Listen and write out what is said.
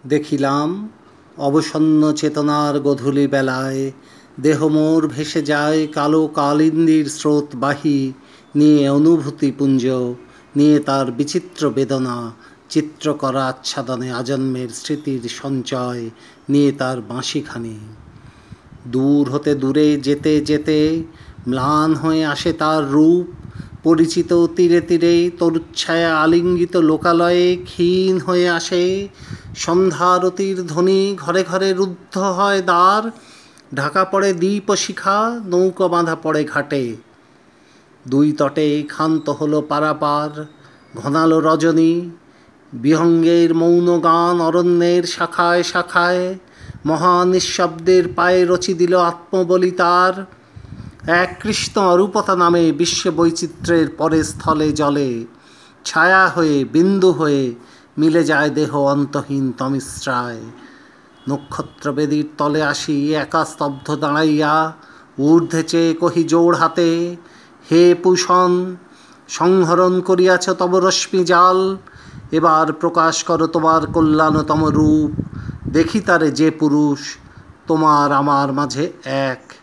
দেখিলাম অবসন্ন চেতনার গধূলি বেলায় দেহ মোর ভেসে যায় কালো কালিন্দীর স্রোতবাহী নিয়ে অনুভূতিপুঞ্জ, নিয়ে তার বিচিত্র বেদনা, চিত্র করা আচ্ছাদনে আজন্মের স্মৃতির সঞ্চয়, নিয়ে তার বাঁশিখানি। দূর হতে দূরে যেতে যেতে ম্লান হয়ে আসে তার রূপ, পরিচিত তীরে তীরে তরুচ্ছায়া আলিঙ্গিত লোকালয়ে ক্ষীণ হয়ে আসে। সন্ধ্যারতির ধ্বনি ঘরে ঘরে রুদ্ধ হয় দ্বার, ঢাকা পড়ে দ্বীপ শিখা, নৌকা বাঁধা পড়ে ঘাটে। দুই তটে ক্ষান্ত হলো পারাপার, ঘনালো রজনী, বিহঙ্গের মৌন গান অরণ্যের শাখায় শাখায়, মহা নিঃশব্দের পায়ে রচি দিল আত্মবলি তার। এক কৃষ্ণ অরূপতা নামে বিশ্ব বৈচিত্র্যের পরে স্থলে জলে ছায়া হয়ে বিন্দু হয়ে মিলে যায় দেহ অন্তহীন তমিশ্রায়। নক্ষত্রবেদীর তলে আসি একা স্তব্ধ দাঁড়াইয়া, ঊর্ধ্বে চেয়ে কহি জোড় হাতে, হে পূষণ, সংহরণ করিয়াছ তব রশ্মি জাল, এবার প্রকাশ করো তোমার কল্যাণতম রূপ। দেখি তারে যে পুরুষ তোমার আমার মাঝে এক।